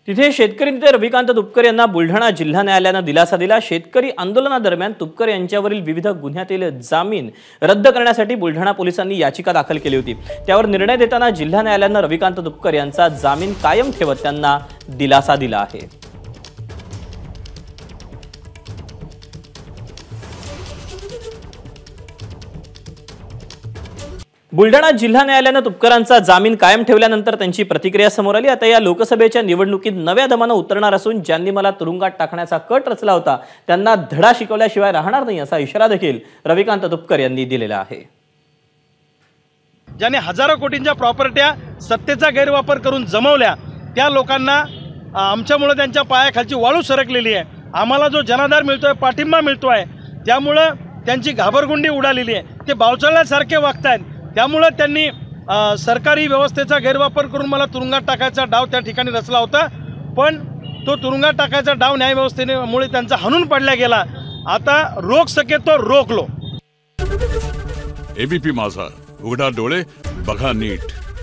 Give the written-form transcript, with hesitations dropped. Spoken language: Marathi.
तिथे शेतकरी नेते रविकांत तुपकर यांना बुलढाणा जिल्हा न्यायालयानं दिलासा दिला। शेतकरी आंदोलनादरम्यान तुपकर यांच्यावरील विविध गुन्ह्यातील जामीन रद्द करण्यासाठी बुलढाणा पोलिसांनी याचिका दाखल केली होती। त्यावर निर्णय देताना जिल्हा न्यायालयानं रविकांत तुपकर यांचा जामीन कायम ठेवत त्यांना दिलासा दिला आहे। बुलढाणा जिल्हा न्यायालयानं तुपकरांचा जामीन कायम ठेवल्यानंतर त्यांची प्रतिक्रिया समोर आली। आता या लोकसभेच्या निवडणुकीत नव्या दमानं उतरणार असून ज्यांनी मला तुरुंगात टाकण्याचा कट रचला होता त्यांना धडा शिकवल्याशिवाय राहणार नाही असा इशारा देखील रविकांत तुपकर यांनी दिलेला आहे। ज्याने हजारो कोटींच्या प्रॉपर्ट्या सत्तेचा गैरवापर करून जमवल्या त्या लोकांना आमच्यामुळे त्यांच्या पायाखालची वाळू सरकलेली आहे। आम्हाला जो जनाधार मिळतोय, पाठिंबा मिळतोय, त्यामुळे त्यांची घाबरगुंडी उडालेली आहे। ते बावचळल्यासारखे वागतायत। त्यामुळे त्यांनी सरकारी व्यवस्थेचा गैरवापर करून मला तुरुंगात टाकायचा डाव त्या ठिकाणी रचला होता, पण तो तुरुंगात टाकायचा डाव न्यायव्यवस्थेमुळे त्यांचा हाणून पडला गेला। आता रोक सके तो रोक लो। एबीपी माझा, उघडा डोळे बघा नीट।